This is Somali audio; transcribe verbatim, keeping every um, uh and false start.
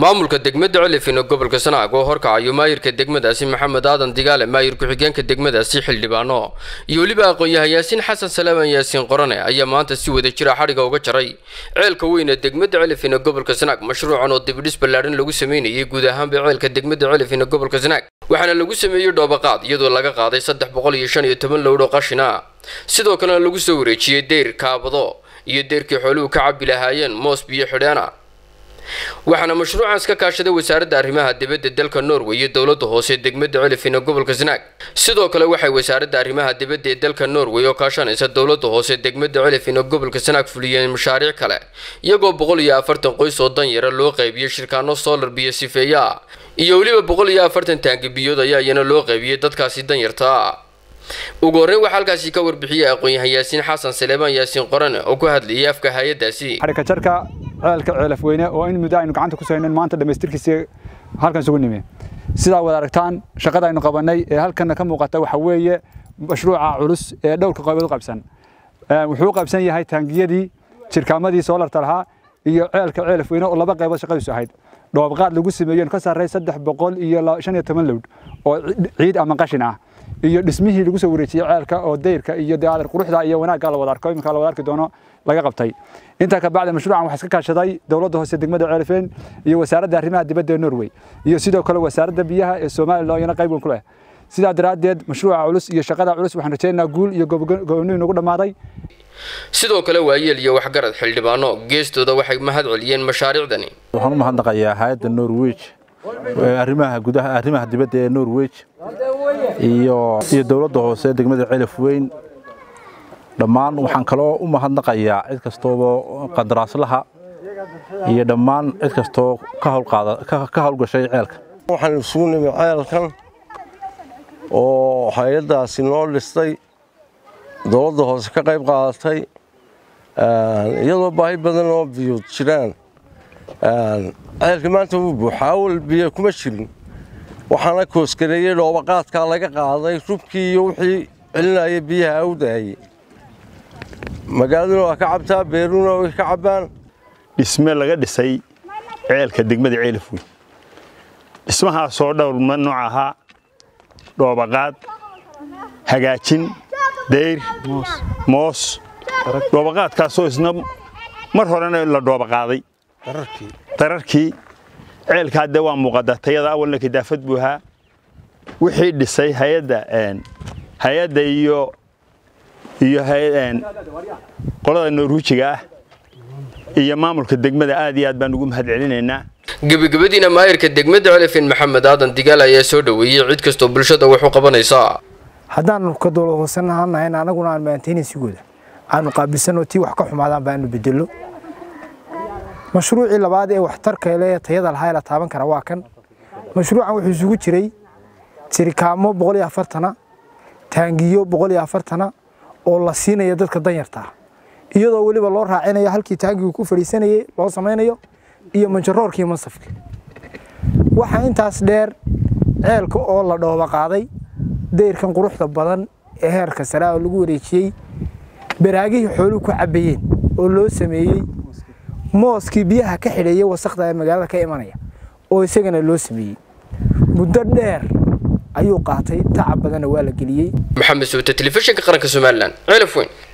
maamulka degmada Celifin oo gobolka Sanaag oo horkacayo maayirka degmadaasi Maxamed Aadan Digaale maayir ku-xigeenka degmadaasi xildhibaano iyo waliba aqoon-yahan Yaasiin Xasan Salaaman Yaasiin Qorane ayaa maanta si wada jira xariga uga jaray ceelka weyn ee degmada Celifin oo gobolka Sanaag mashruucan oo dib u dhis ballaaran lagu sameeyay guud ahaan ceelka degmada Celifin oo gobolka Sanaag waxaana lagu sameeyay dhoobaqaad iyadoo laga qaaday saddex boqol iyo shan iyo toban lowd oo qashin ah sidoo kale lagu soo wareejiyay deer kaabado iyo deerkii xooluhu ka cabi lahaayeen moos biyo xidheena waxaana mashruucan iska kaashaday wasaaradda arrimaha dibadda dalka Norway iyo dawladda hoose degmada Celifin oo gobolka Sanaag sidoo kale waxay wasaaradda arrimaha dibadda ee dalka Norway oo kaashanaysa dawladda hoose degmada Celifin oo gobolka Sanaag fuliyeen mashaariic kale iyagoo boqol iyo afartan qoys oo danyar loo qaybiyay shirkado solar biyo sifeeya iyo waliba boqol iyo afartan taangi biyood ayaa loo qaybiyay dadkaasi danyarta ugu horreyn waxa halkaasi ka warbixiyay aqoon-yahan Yaasiin Xasan Salaaman Yaasiin Qorane oo ku hadlayay afka hay'adaasi xarika jarka ceelka Celifweyne oo in muddo aynu gacanta ku sayneen maanta dhameystirkiisa halkan isugu nimay sida wada aragtaan shaqada aynu qabanay ee halkan ka muuqata waxa weeye mashruuca culus ee dhowrka qaybood qabsan wuxuu qabsan yahay taangiyadii shirkaamadii solarta lahaa iyo ceelka Celifweyne oo laba qaybood shaqadiisu ahayd dhoobqaad lagu sameeyay ka saaray saddex boqol iyo shan iyo toban lowd oo ciid ama qashin ah iyo dhismihii lagu soo wareejiyay ceelka oo deyrka iyo daadar quruxda iyo wanaagga la wada arko imka la wada arki doono laga qabtay inta ka bacda mashruucan waxa iska kaashaday dawladda hoose degmada Celifin iyo wasaaradda arrimaha dibadda ee Norway iyo sidoo kale wasaaradda biyaha ee Soomaaliland iyana qayb weyn ku leh sida daraadeed mashruuca culus iyo shaqada culus waxaan rajaynaynaa guul iyo go'aamin ugu dhamaaday sidoo kale waayeel iyo waxgarad xildhibaano geestooda waxay mahad celiyeen mashaariicdani waxaan u mahadnaqayaa hay'adda Norway arrimaha gudaha arrimaha dibadda ee Norway iyo iyo dawladda hoose degmada Celifweyn dhammaan waxaan kale oo u mahadnaqayaa cid kastoo qandaraaslaha iyo dhammaan cid kastoo ka hawlqaada ka hawlgashay ceelka waxaan isugu nimay ceelkan oo hay'adaasi noo dhistay dawladda hoose ka qayb qaadatay iyadoo baahi badan oo biyo jiraan ceelka maanta wuu buuxaa awal biyo kuma jirin waxaana koosgareeyay dhoobaqaadka laga qaaday rubkii iyo wixii celinaya biyaha u daayay magaalada waa ka cabtaa beeruna way ka cabaan dhisme laga dhisay ceelka degmada Celifweyn dhismaha soo dhowr nooc aha dhoobaqaad hagaajin deer moos dhoobaqaadkaas oo isna mar horena la dhoobaqaaday tararkii tararkii ceelka hadda waa muuqda tayada awalna kidaafad buuha wixii dhisay hay'adda een hay'adda iyo iyo hay'adeen qolada Norwijiga ah iyo maamulka degmada aad iyo aad baan ugu mahad celinaynaa gabagabadiina maayirka degmada Celifin Maxamed Aadan Digaale ayaa soo dhaweeyay cid kastoo bulshada wax u qabanaysa haddaan ka dawlad hoosanahay anaguna aan maanteynaysigooda aanu qaabilsano tii wax ka xumaadaan baanu bedelo mashruuci labaad ee waxtarka ee tayada lahayd la taaban kara waa kan mashruucan wuxuu isugu jiray shirkaamo boqol iyo afartan taangiyo boqol iyo afartan oo la siinayo dadka danyarta iyadoo waliba loo raacinayo halkii taangigu ku fariisanayay loo sameeyo iyo manjaroorkii masafka waxa intaas dheer ceelka oo la dhooba qaaday deerkan quruxda badan ee heerka sare oo lagu wareejiyay baraagihii xooluhu ku cabayeen oo loo sameeyay mooskii biyaha ka xidheeyay wasaqda ee magaalada ka imanaya oo isagana loo sameeyay muddo dheer ayuu qaatay tacab badan waa la geliyay Maxamed Suuta telefishinka qaranka Soomaaliland Celifweyn.